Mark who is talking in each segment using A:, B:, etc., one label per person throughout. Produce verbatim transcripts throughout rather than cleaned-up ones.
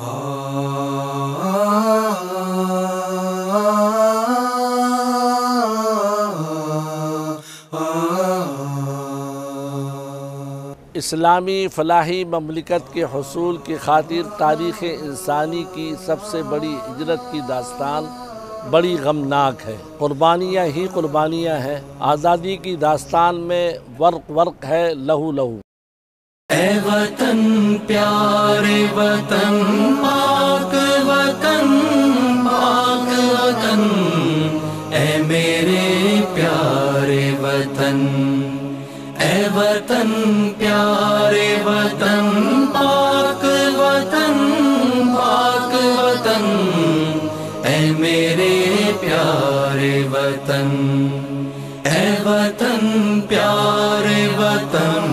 A: اسلامی فلاحی مملکت کے حصول کی خاطر تاریخ انسانی کی سب سے بڑی ہجرت کی داستان بڑی غمناک ہے۔ قربانیاں ہی قربانیاں ہیں۔ آزادی کی داستان میں ورق ورق ہے، لہو لہو۔
B: اے وطن پیارے وطن، پاک وطن، پاک وطن، اے میرے پیارے وطن، اے وطن پیارے وطن، پاک وطن، پاک وطن، اے میرے پیارے وطن، اے وطن پیارے وطن۔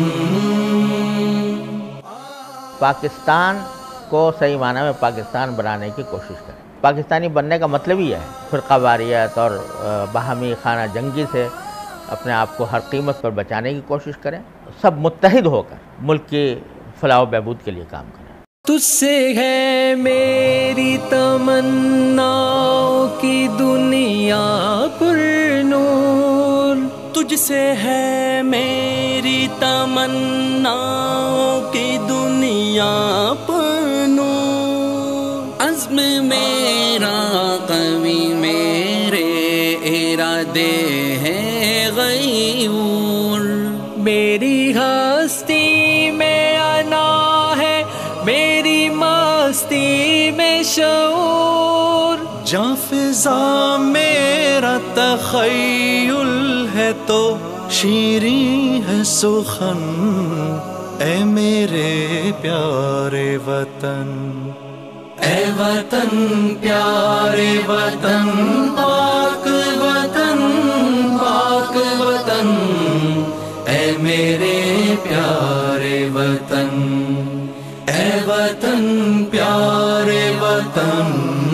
C: پاکستان کو صحیح معنی میں پاکستان بنانے کی کوشش کریں۔ پاکستانی بننے کا مطلب ہی ہے فرقہ واریت اور باہمی خانہ جنگی سے اپنے آپ کو ہر قیمت پر بچانے کی کوشش کریں۔ سب متحد ہو کر ملک کی فلاح و بہبود کے لیے کام کریں۔
B: تجھ سے ہے میری تمناؤں کی دنیا پر نور، تجھ سے ہے میری تمناؤں کی دنیا پر نور، عزم میرا قوی، میرے ارادے ہیں غیور، میری ہستی میں انا ہے، میری مستی میں شعور، جاں فضا میرا تخیل ہے تو شیریں ہے سخن، اے میرے پیارے وطن، اے وطن پیارے وطن، پاک وطن، پاک وطن، اے میرے پیارے وطن، اے وطن پیارے وطن۔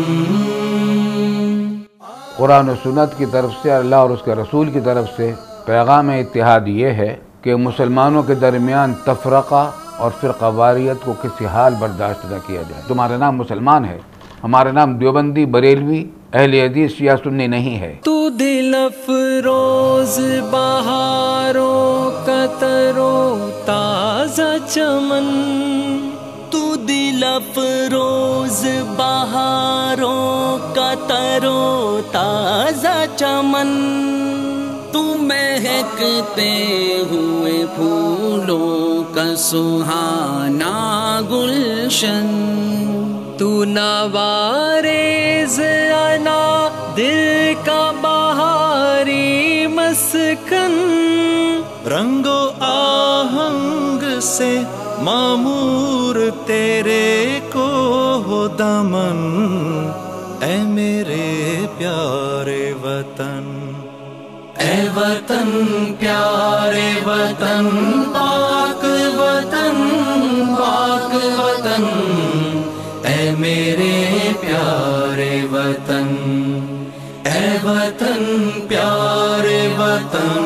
D: قرآن و سنت کی طرف سے، اللہ اور اس کے رسول کی طرف سے پیغام اتحاد یہ ہے کہ مسلمانوں کے درمیان تفرقہ اور فرقہ واریت کو کسی حال برداشت نہ کیا جائے۔ تمہارا نام مسلمان ہے، ہمارا نام دیوبندی، بریلوی، اہل حدیث، شیعہ سنی نہیں ہے۔
B: تو دل افروز بہاروں کا ترو تازہ چمن، تو دل افروز بہاروں کا ترو تازہ چمن، تو مہکتے ہوئے پھولوں کا سہانا گلشن، تو نوارز انا دل کا بہاری مسکن، رنگ و آہنگ سے معمور تیرے کو ہو دمن، اے میرے پیارے وطن، اے وطن پیارے وطن، پاک وطن، پاک وطن، اے میرے پیارے وطن، اے وطن پیارے وطن۔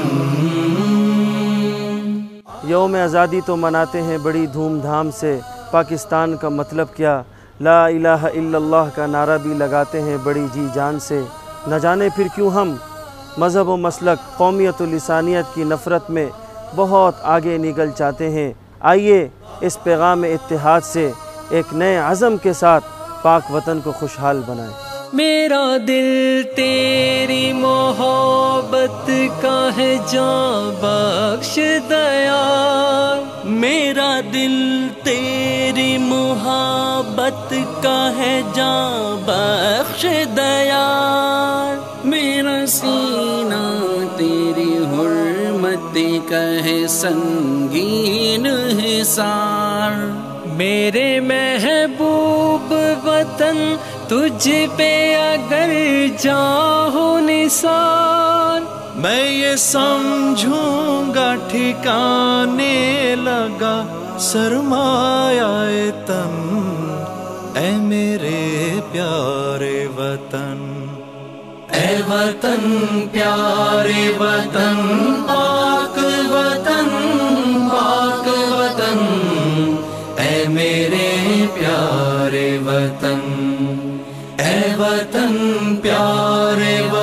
E: یوم آزادی تو مناتے ہیں بڑی دھوم دھام سے، پاکستان کا مطلب کیا، لا الہ الا اللہ کا نعرہ بھی لگاتے ہیں بڑی جی جان سے، نہ جانے پھر کیوں ہم مذہب و مسلک، قومیت و لسانیت کی نفرت میں بہت آگے نکل چاہتے ہیں۔ آئیے اس پیغام اتحاد سے ایک نئے عزم کے ساتھ پاک وطن کو خوشحال بنائیں۔
B: میرا دل تیری محبت کا ہے جاں بخش دیار، میرا دل تیری محبت کا ہے جاں بخش دیار، میرا سینہ تیری حرمت کا ہے سنگین حصار، میرے محبوب وطن تجھ پہ اگر جاں ہو نثار، میں یہ سمجھوں گا ٹھکانے لگا سرمایہ تن، اے میرے پیارے وطن، اے وطن پیارے وطن، پاک وطن، پاک وطن، اے میرے پیارے وطن، اے وطن پیارے وطن